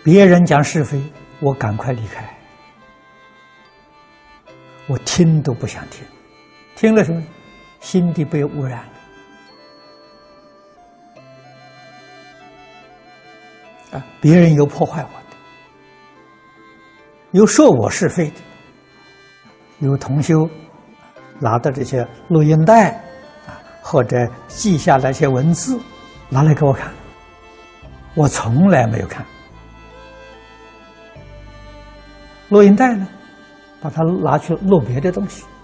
别人讲是非，我赶快离开，我听都不想听，听了什么？心地被污染了。啊，别人有破坏我的，有说我是非的，有同修拿到这些录音带啊，或者记下来一些文字，拿来给我看，我从来没有看。录音带呢，把它拿去录别的东西。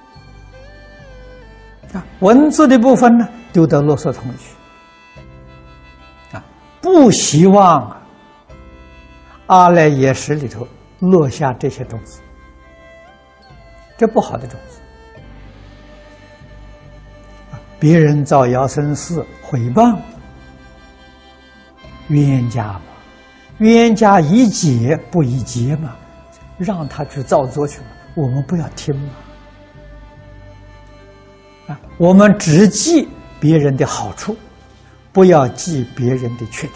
啊，文字的部分呢，丢到垃圾桶里去。啊，不希望阿赖耶识里头落下这些种子，这不好的种子。啊，别人造谣生事、诽谤，冤家嘛，冤家宜解不宜结嘛。让他去造作去了，我们不要听嘛。啊，我们只记别人的好处，不要记别人的缺点。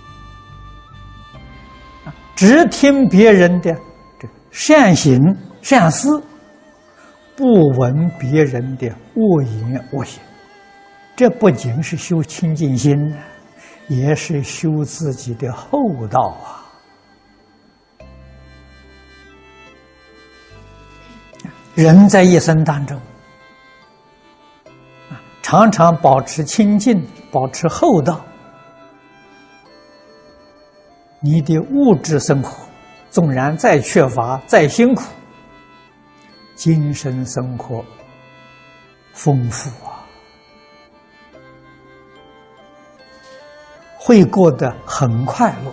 啊，只听别人的这善行善事，不闻别人的恶言恶行。这不仅是修清净心，也是修自己的厚道啊。人在一生当中，常常保持清净，保持厚道，你的物质生活纵然再缺乏、再辛苦，精神生活丰富啊，会过得很快乐，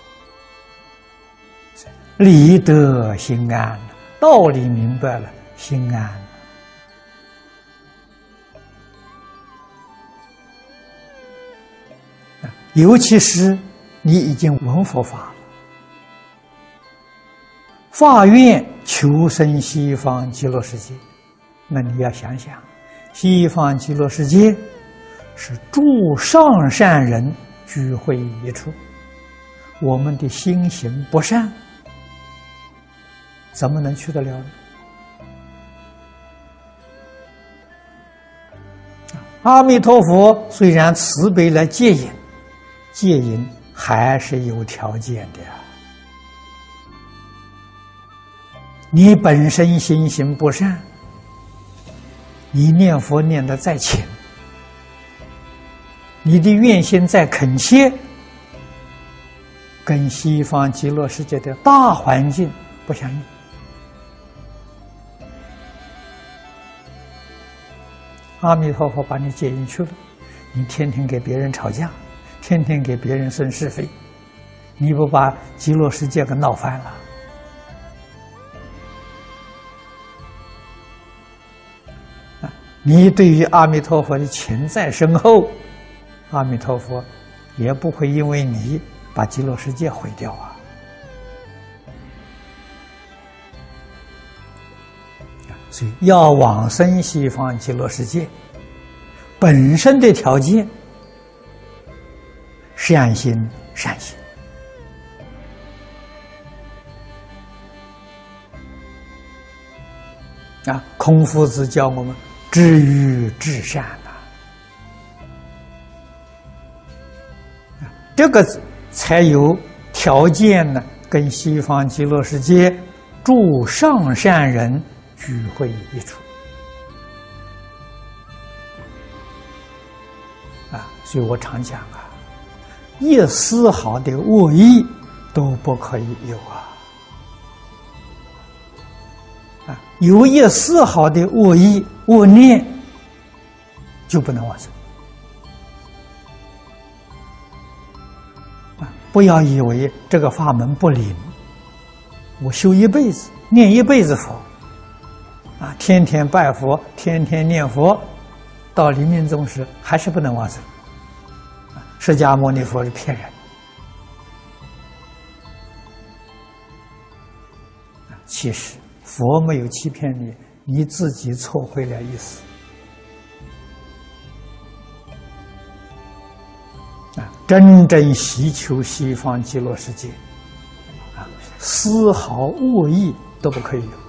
理得心安，道理明白了。心安，尤其是你已经闻佛法了，发愿求生西方极乐世界，那你要想想，西方极乐世界是诸上善人聚会一处，我们的心行不善，怎么能去得了呢？阿弥陀佛虽然慈悲来戒引，戒引还是有条件的。你本身心行不善，你念佛念得再勤，你的愿心再恳切，跟西方极乐世界的大环境不相应。阿弥陀佛把你接引去了，你天天给别人吵架，天天给别人生是非，你不把极乐世界给闹翻了？你对于阿弥陀佛的情再深厚，阿弥陀佛也不会因为你把极乐世界毁掉啊。所以要往生西方极乐世界，本身的条件善心善行。啊，孔夫子教我们知欲至善这个才有条件呢，跟西方极乐世界诸上善人聚会一处所以我常讲一丝毫的恶意都不可以有有一丝毫的恶意恶念就不能往生不要以为这个法门不灵，我修一辈子念一辈子佛天天拜佛，天天念佛，到临命终时还是不能往生。释迦牟尼佛是骗人。其实佛没有欺骗你，你自己错会了意思。真正希求西方极乐世界， 丝毫恶意都不可以有。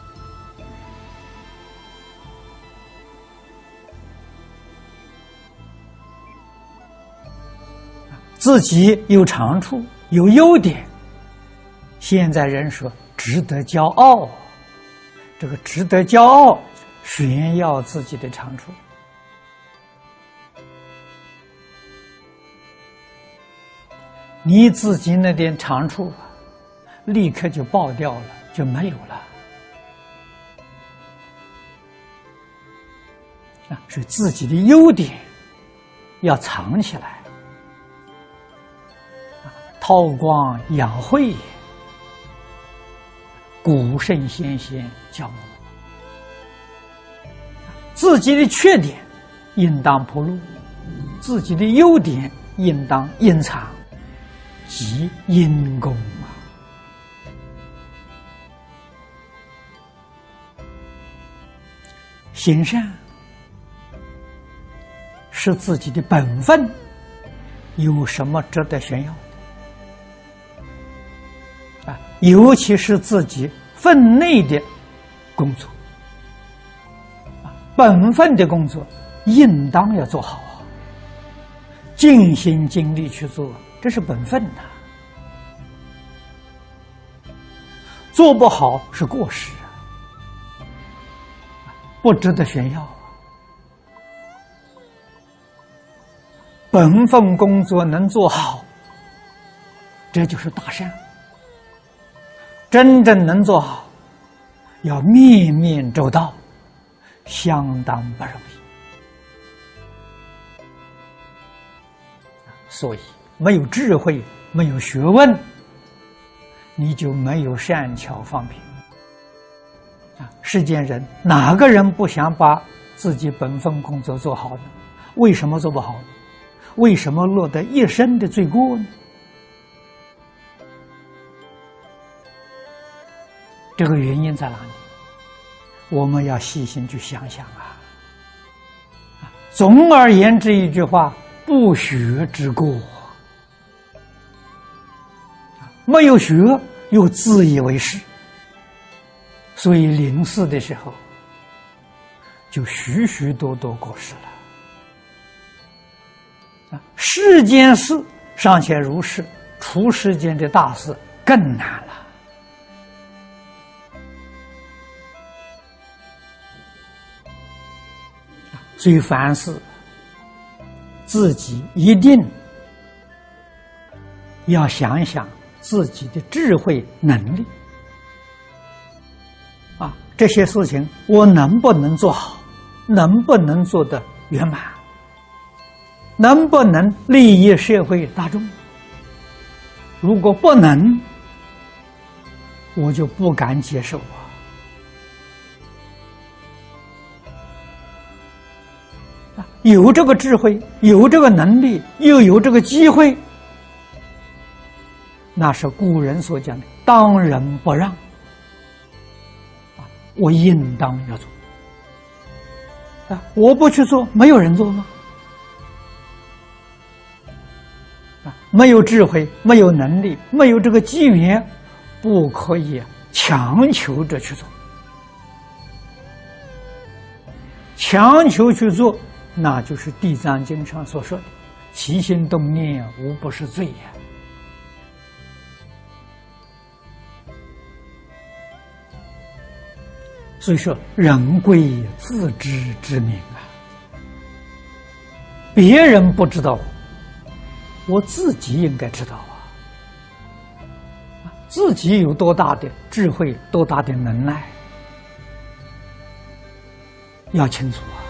自己有长处，有优点，现在人说值得骄傲，这个值得骄傲，炫耀自己的长处。你自己那点长处立刻就爆掉了，就没有了。所以自己的优点要藏起来，韬光养晦，古圣先贤教我们，自己的缺点应当暴露，自己的优点应当隐藏，即因功啊。行善是自己的本分，有什么值得炫耀的？尤其是自己分内的工作，本分的工作应当要做好啊，尽心尽力去做，这是本分呐。做不好是过失啊，不值得炫耀啊。本分工作能做好，这就是大善。真正能做好，要面面周到，相当不容易。所以没有智慧，没有学问，你就没有善巧方便。世间人哪个人不想把自己本分工作做好呢？为什么做不好呢？为什么落得一身的罪过呢？这个原因在哪里？我们要细心去想想啊。总而言之一句话，不学之过。没有学又自以为是，所以临死的时候就许许多多过失了。世间事尚且如是，出世间的大事更难了。所以凡事自己一定要想一想自己的智慧能力这些事情我能不能做好，能不能做得圆满，能不能利益社会大众。如果不能，我就不敢接受有这个智慧，有这个能力，又有这个机会，那是古人所讲的当仁不让我应当要做我不去做，没有人做吗？没有智慧，没有能力，没有这个机缘，不可以强求着去做。强求去做，那就是《地藏经》上所说的起心动念无不是罪呀。所以说人贵自知之明别人不知道，我自己应该知道自己有多大的智慧，多大的能耐，要清楚